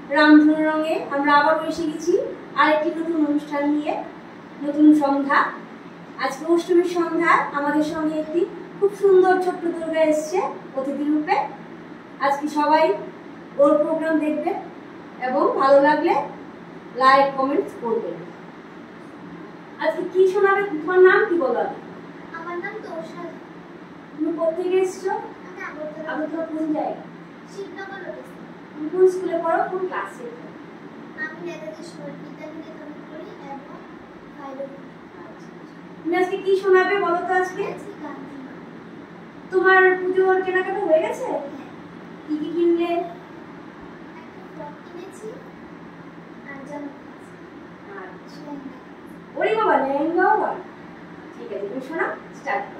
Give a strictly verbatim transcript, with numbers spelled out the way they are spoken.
রামধনু রঙে আমরা আবার এসে গেছি আরেকটি নতুন অনুষ্ঠান নিয়ে, নতুন সন্ধ্যা। আজকে অষ্টমীর সন্ধ্যা, আমাদের সঙ্গে একটি খুব সুন্দর ছোট্ট দুর্গা এসছে অতিথি রূপে। আজকে সবাই ওর প্রোগ্রাম দেখবে এবং ভালো লাগলে লাইক কমেন্টস করবে। আজকে কি শোনাবে? তোমার নাম কি বলো? আমার নাম তোষা। তুমি কোথেকে এসছো? আমি আগরতলা। আগরতলা কোন জায়গা? শিবনগর রোড। তুমি কোন স্কুলে পড়ো, কোন ক্লাসে? আমি নেতাজি সুভাষ বিদ্যানিকেতনে পড়ি এবং ফাইভে পড়ি। তুমি আজকে কি শোনাবে বলো তো? আজকে আজকে গান শোনাবো। তোমার পুজোর কেনাকাটা হয়ে গেছে? কি কি কিনলে? একটা ফ্রক কিনেছি আর জামা কিনেছি। আচ্ছা, ওরে বাবা, লেহেঙ্গাও? ঠিক আছে, তুমি শোনা, স্টার্ট।